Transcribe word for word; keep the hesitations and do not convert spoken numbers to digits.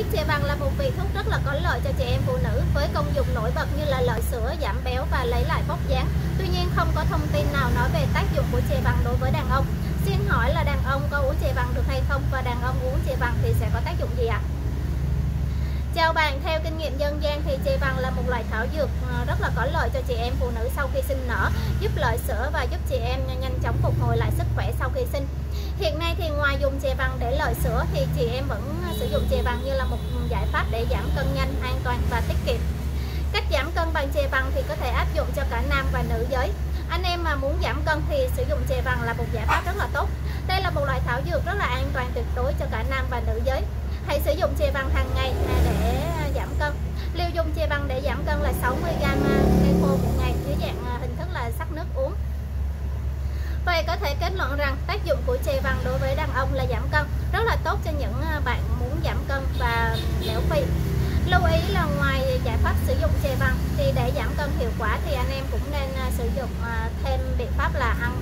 biết chè vàng là một vị thuốc rất là có lợi cho chị em phụ nữ với công dụng nổi bật như là lợi sữa, giảm béo và lấy lại vóc dáng. Tuy nhiên không có thông tin nào nói về tác dụng của chè vàng đối với đàn ông. Xin hỏi là đàn ông có uống chè vàng được hay không, và đàn ông uống chè vàng thì sẽ có tác dụng gì ạ? Chào bạn, theo kinh nghiệm dân gian thì chè vàng là một loại thảo dược rất là có lợi cho chị em phụ nữ sau khi sinh nở, giúp lợi sữa và giúp chị em nhanh chóng phục hồi lại sức khỏe sau khi sinh. Hiện nay thì ngoài dùng chè vàng để lợi sữa thì chị em vẫn sử dụng chè vàng như là một giải pháp để giảm cân nhanh, an toàn và tiết kiệm. Cách giảm cân bằng chè vàng thì có thể áp dụng cho cả nam và nữ giới. Anh em mà muốn giảm cân thì sử dụng chè vàng là một giải pháp rất là tốt. Đây là một loại thảo dược rất là an toàn tuyệt đối cho cả nam và nữ giới. Hãy sử dụng chè vàng hàng ngày để giảm cân. Liều dùng chè vàng để giảm cân là sáu mươi gam cây khô một ngày dưới dạng hình thức là sắc nước uống. Vậy có thể kết luận rằng tác dụng của chè vàng đối với đàn ông là giảm cân, rất là tốt cho những bạn muốn giảm cân và béo phì. Lưu ý là ngoài giải pháp sử dụng chè vàng thì để giảm cân hiệu quả thì anh em cũng nên sử dụng thêm biện pháp là ăn